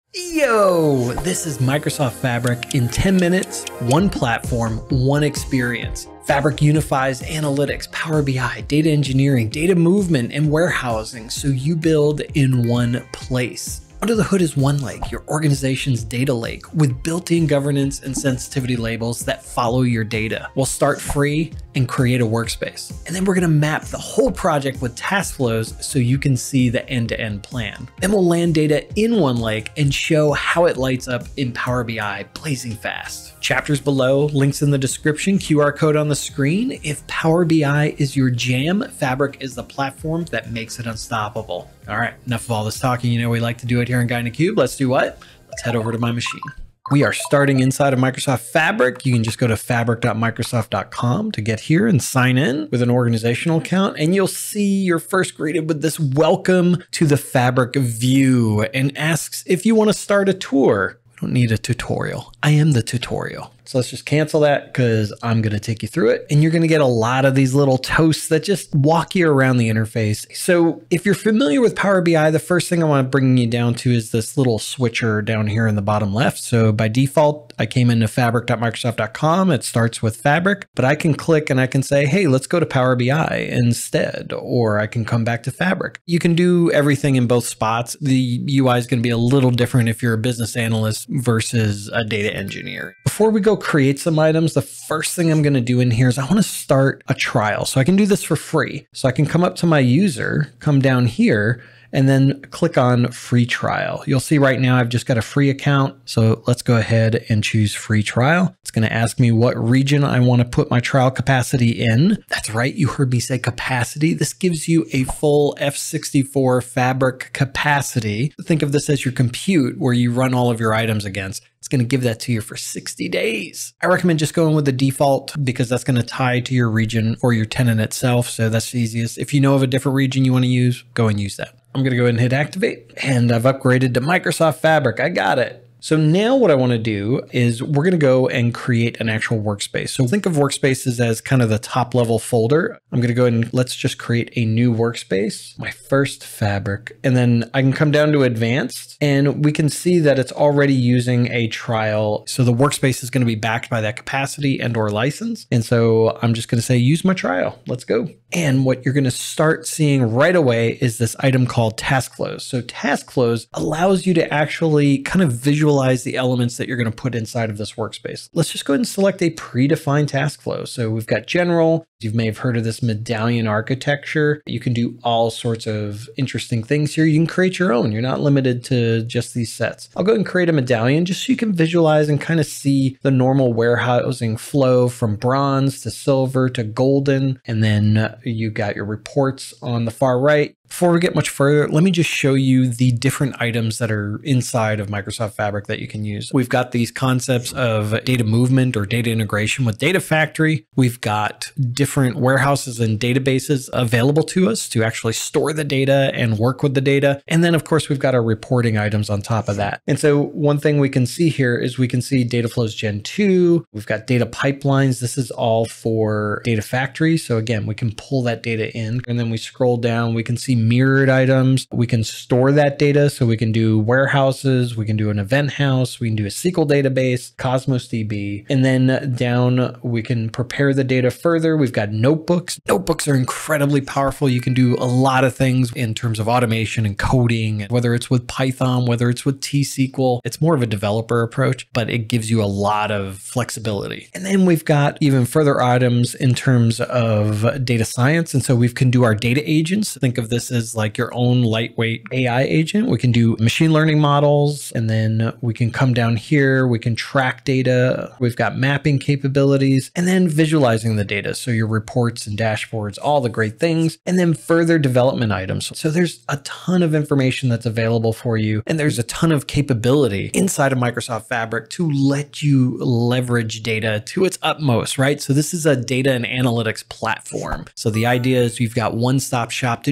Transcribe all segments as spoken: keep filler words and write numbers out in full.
Yo, this is Microsoft Fabric in ten minutes, one platform, one experience. Fabric unifies analytics, Power B I, data engineering, data movement, and warehousing so you build in one place. Under the hood is OneLake, your organization's data lake with built-in governance and sensitivity labels that follow your data. We'll start free and create a workspace. And then we're gonna map the whole project with task flows so you can see the end-to-end plan. Then we'll land data in OneLake and show how it lights up in Power B I, blazing fast. Chapters below, links in the description, Q R code on the screen. If Power B I is your jam, Fabric is the platform that makes it unstoppable. All right, enough of all this talking. You know we like to do it here in Guy in a Cube. Let's do what? Let's head over to my machine. We are starting inside of Microsoft Fabric. You can just go to fabric dot microsoft dot com to get here and sign in with an organizational account. And you'll see you're first greeted with this welcome to the Fabric view and asks if you want to start a tour. We don't need a tutorial. I am the tutorial. So let's just cancel that because I'm going to take you through it. And you're going to get a lot of these little toasts that just walk you around the interface. So if you're familiar with Power B I, the first thing I want to bring you down to is this little switcher down here in the bottom left. So by default, I came into fabric dot microsoft dot com. It starts with Fabric, but I can click and I can say, hey, let's go to Power B I instead, or I can come back to Fabric. You can do everything in both spots. The U I is going to be a little different if you're a business analyst versus a data engineer. Before we go create some items, the first thing I'm going to do in here is I want to start a trial. So I can do this for free. So I can come up to my user, come down here, and then click on free trial. You'll see right now I've just got a free account. So let's go ahead and choose free trial. It's going to ask me what region I want to put my trial capacity in. That's right, you heard me say capacity. This gives you a full F sixty-four Fabric capacity. Think of this as your compute where you run all of your items against. It's going to give that to you for sixty days. I recommend just going with the default because that's going to tie to your region or your tenant itself. So that's the easiest. If you know of a different region you want to use, go and use that. I'm going to go ahead and hit activate, and I've upgraded to Microsoft Fabric. I got it. So now what I want to do is we're going to go and create an actual workspace. So think of workspaces as kind of the top level folder. I'm going to go ahead and let's just create a new workspace, my first Fabric, and then I can come down to advanced and we can see that it's already using a trial. So the workspace is going to be backed by that capacity and or license. And so I'm just going to say, use my trial. Let's go. And what you're going to start seeing right away is this item called task flows. So task flows allows you to actually kind of visualize the elements that you're going to put inside of this workspace. Let's just go ahead and select a predefined task flow. So we've got general. You may have heard of this medallion architecture. You can do all sorts of interesting things here. You can create your own. You're not limited to just these sets. I'll go ahead and create a medallion just so you can visualize and kind of see the normal warehousing flow from bronze to silver to golden. And then you got your reports on the far right. Before we get much further, let me just show you the different items that are inside of Microsoft Fabric that you can use. We've got these concepts of data movement or data integration with Data Factory. We've got different warehouses and databases available to us to actually store the data and work with the data. And then of course, we've got our reporting items on top of that. And so one thing we can see here is we can see Data Flows Gen two. We've got data pipelines. This is all for Data Factory. So again, we can pull that data in and then we scroll down, we can see mirrored items. We can store that data. So we can do warehouses, we can do an event house, we can do a S Q L database, Cosmos D B, and then down we can prepare the data further. We've got notebooks. Notebooks are incredibly powerful. You can do a lot of things in terms of automation and coding, whether it's with Python, whether it's with T S Q L. It's more of a developer approach, but it gives you a lot of flexibility. And then we've got even further items in terms of data science. And so we can do our data agents. Think of this as like your own lightweight A I agent. We can do machine learning models, and then we can come down here. We can track data. We've got mapping capabilities, and then visualizing the data. So your reports and dashboards, all the great things, and then further development items. So there's a ton of information that's available for you, and there's a ton of capability inside of Microsoft Fabric to let you leverage data to its utmost, right? So this is a data and analytics platform. So the idea is you've got one-stop shop to do all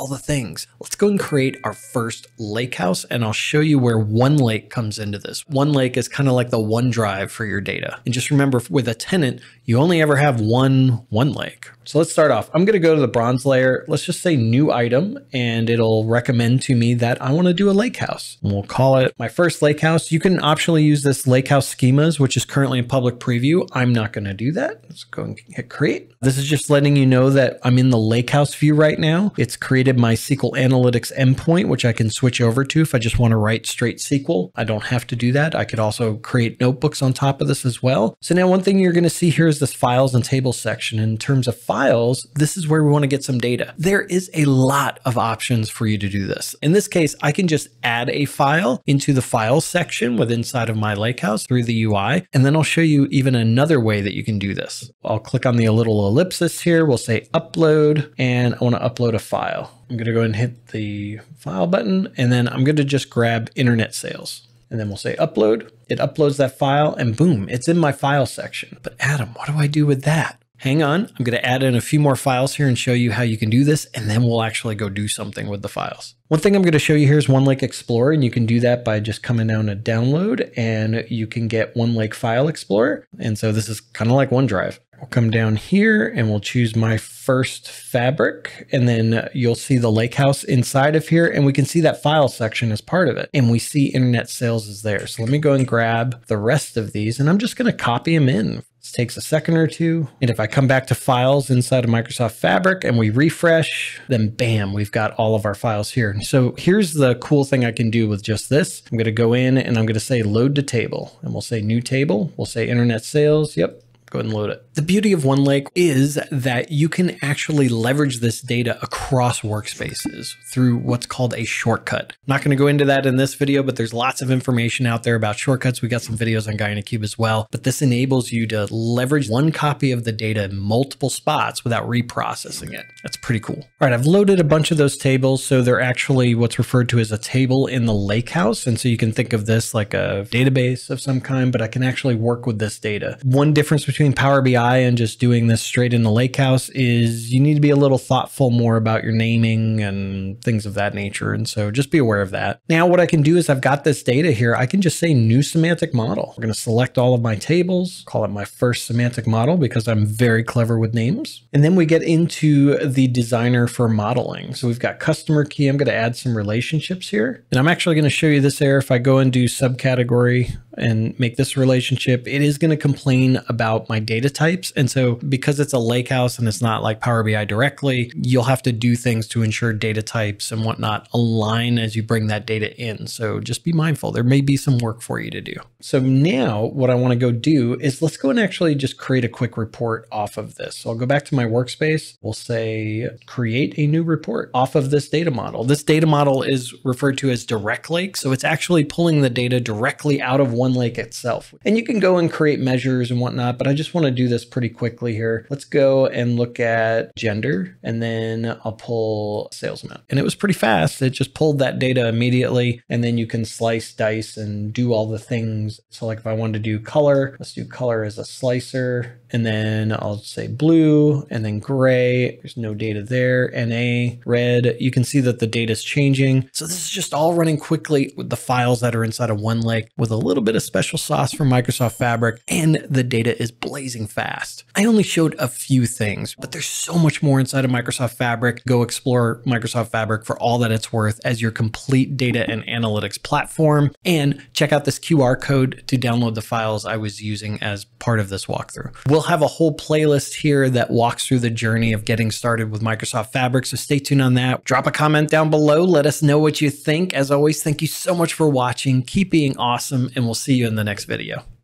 all the things. Let's go and create our first lakehouse, and I'll show you where OneLake comes into this. OneLake is kind of like the OneDrive for your data. And just remember, with a tenant, you only ever have one OneLake. So let's start off. I'm going to go to the bronze layer. Let's just say new item, and it'll recommend to me that I want to do a lake house. And we'll call it my first lake house. You can optionally use this lake house schemas, which is currently in public preview. I'm not going to do that. Let's go and hit create. This is just letting you know that I'm in the lake house view right now. It's created my S Q L Analytics endpoint, which I can switch over to if I just want to write straight S Q L. I don't have to do that. I could also create notebooks on top of this as well. So now one thing you're going to see here is this files and tables section. In terms of files, this is where we want to get some data. There is a lot of options for you to do this. In this case, I can just add a file into the files section within inside of my lakehouse through the U I. And then I'll show you even another way that you can do this. I'll click on the little ellipsis here. We'll say upload, and I want to upload a file. I'm going to go ahead and hit the file button, and then I'm going to just grab internet sales. And then we'll say upload. It uploads that file, and boom, it's in my file section. But Adam, what do I do with that? Hang on, I'm going to add in a few more files here and show you how you can do this, and then we'll actually go do something with the files. One thing I'm going to show you here is OneLake Explorer, and you can do that by just coming down to download, and you can get OneLake File Explorer. And so this is kind of like OneDrive. We'll come down here and we'll choose my first fabric, and then you'll see the lakehouse inside of here, and we can see that file section as part of it, and we see internet sales is there. So let me go and grab the rest of these, and I'm just going to copy them in. This takes a second or two. And if I come back to files inside of Microsoft Fabric and we refresh, then bam, we've got all of our files here. So here's the cool thing I can do with just this. I'm going to go in and I'm going to say load to table, and we'll say new table. We'll say internet sales. Yep. Go ahead and load it. The beauty of OneLake is that you can actually leverage this data across workspaces through what's called a shortcut. I'm not going to go into that in this video, but there's lots of information out there about shortcuts. We got some videos on GuianaCube as well, but this enables you to leverage one copy of the data in multiple spots without reprocessing it. That's pretty cool. All right, I've loaded a bunch of those tables. So they're actually what's referred to as a table in the lakehouse. And so you can think of this like a database of some kind, but I can actually work with this data. One difference between Power B I and just doing this straight in the lakehouse is you need to be a little thoughtful more about your naming and things of that nature. And so just be aware of that. Now, what I can do is I've got this data here. I can just say new semantic model. We're going to select all of my tables, call it my first semantic model because I'm very clever with names. And then we get into the designer for modeling. So we've got customer key. I'm going to add some relationships here. And I'm actually going to show you this there. If I go and do subcategory and make this relationship, it is going to complain about my data types. And so because it's a lakehouse and it's not like Power B I directly, you'll have to do things to ensure data types and whatnot align as you bring that data in. So just be mindful. There may be some work for you to do. So now what I want to go do is let's go and actually just create a quick report off of this. So I'll go back to my workspace. We'll say create a new report off of this data model. This data model is referred to as direct lake. So it's actually pulling the data directly out of OneLake itself. And you can go and create measures and whatnot, but I just want to do this pretty quickly here. Let's go and look at gender, and then I'll pull sales amount. And it was pretty fast. It just pulled that data immediately, and then you can slice, dice, and do all the things. So like if I wanted to do color, let's do color as a slicer, and then I'll say blue, and then gray. There's no data there. N A, red. You can see that the data is changing. So this is just all running quickly with the files that are inside of OneLake with a little bit of special sauce from Microsoft Fabric, and the data is blazing fast. I only showed a few things, but there's so much more inside of Microsoft Fabric. Go explore Microsoft Fabric for all that it's worth as your complete data and analytics platform, and check out this Q R code to download the files I was using as part of this walkthrough. We'll have a whole playlist here that walks through the journey of getting started with Microsoft Fabric, so stay tuned on that. Drop a comment down below. Let us know what you think. As always, thank you so much for watching. Keep being awesome, and we'll see you in the next video.